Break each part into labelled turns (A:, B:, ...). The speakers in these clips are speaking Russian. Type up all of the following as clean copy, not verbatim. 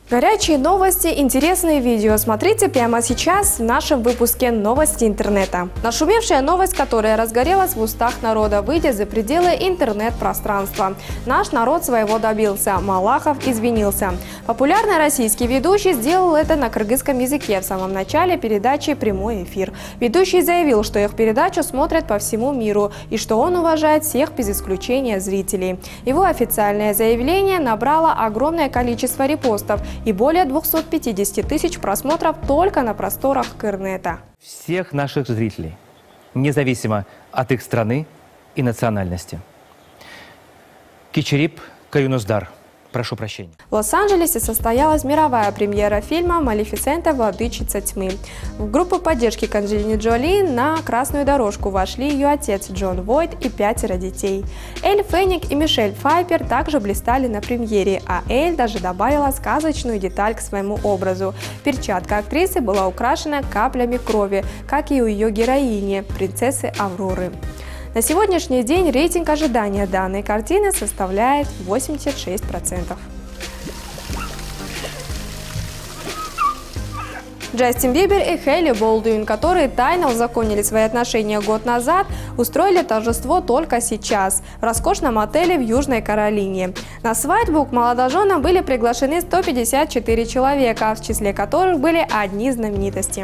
A: Горячие новости, интересные видео. Смотрите прямо сейчас в нашем выпуске «Новости интернета». Нашумевшая новость, которая разгорелась в устах народа, выйдя за пределы интернет-пространства. Наш народ своего добился. Малахов извинился. Популярный российский ведущий сделал это на кыргызском языке в самом начале передачи «Прямой эфир». Ведущий заявил, что их передачу смотрят по всему миру и что он уважает всех без исключения зрителей. Его официальное заявление набрало огромное количество репостов и более 250 тысяч просмотров только на просторах Кырнета.
B: Всех наших зрителей, независимо от их страны и национальности. Кичерип Каюнуздар. Прошу прощения.
A: В Лос-Анджелесе состоялась мировая премьера фильма «Малефисента. Владычица тьмы». В группу поддержки к Анджелине Джоли на красную дорожку вошли ее отец Джон Войт и 5 детей. Эль Фенник и Мишель Пфайффер также блистали на премьере, а Эль даже добавила сказочную деталь к своему образу. Перчатка актрисы была украшена каплями крови, как и у ее героини, принцессы Авроры. На сегодняшний день рейтинг ожидания данной картины составляет 86%. Джастин Бибер и Хейли Болдуин, которые тайно узаконили свои отношения год назад, устроили торжество только сейчас в роскошном отеле в Южной Каролине. На свадьбу к молодоженам были приглашены 154 человека, в числе которых были одни знаменитости.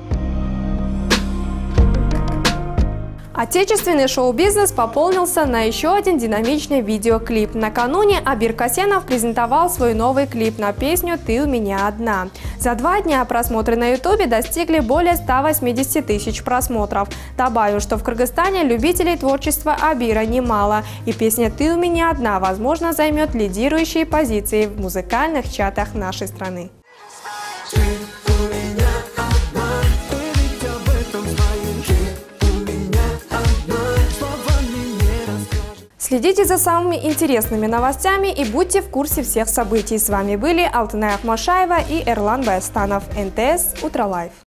A: Отечественный шоу-бизнес пополнился на еще один динамичный видеоклип. Накануне Абир Касьянов презентовал свой новый клип на песню «Ты у меня одна». За 2 дня просмотры на ютубе достигли более 180 тысяч просмотров. Добавлю, что в Кыргызстане любителей творчества Абира немало, и песня «Ты у меня одна» возможно займет лидирующие позиции в музыкальных чатах нашей страны. Следите за самыми интересными новостями и будьте в курсе всех событий. С вами были Алтынай Ахмашаева и Эрлан Баястанов. НТС Утро Лайв.